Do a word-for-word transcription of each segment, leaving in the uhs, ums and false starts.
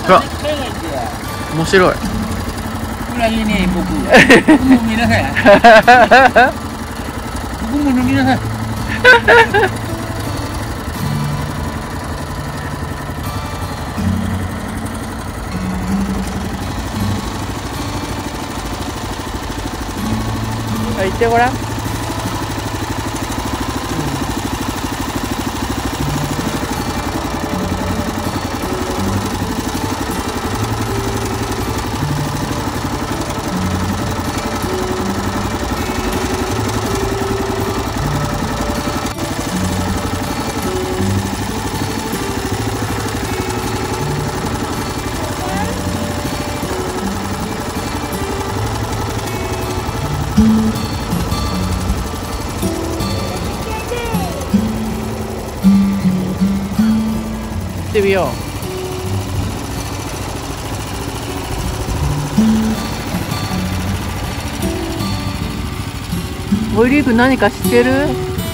うわ面白い。 これはいいね、僕。僕も見なさい。僕も飲みなさい。 行ってごらん。行ってみよう。オイリーブ何か知ってる？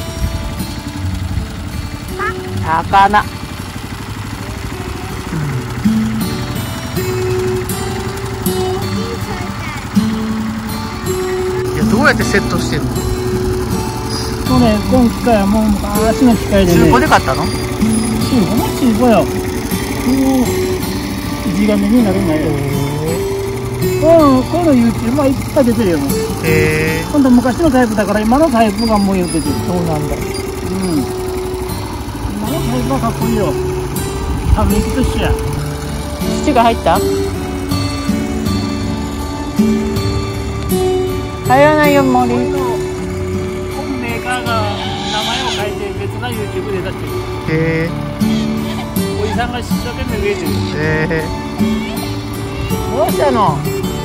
魚。いや、どうやってセットしてるの？ そうね、この機械はもう昔の機械でね。 中古で買ったの？ 中古も中古よ。もう地金になるんだよ。うん、この YouTube もいっぱい出てるよ。 へえ。 今度昔のタイプだから今のタイプがもう出てる。 そうなんだ。 うん。今のタイプはかっこいいよ。多分と一緒や。 土が入った？入らないよ、森。 メーカーが名前を変えて別な YouTube で出してる。 へえ。 おじさんが一生懸命植えてる。 へえ。どうしたの？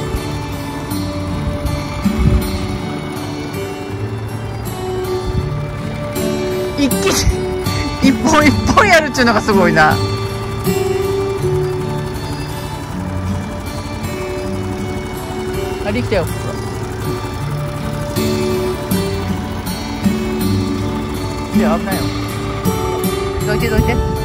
一気に一本一本やるっちゅうのがすごいな。あ、できたよ。いや、危ないよ。どいてどいて。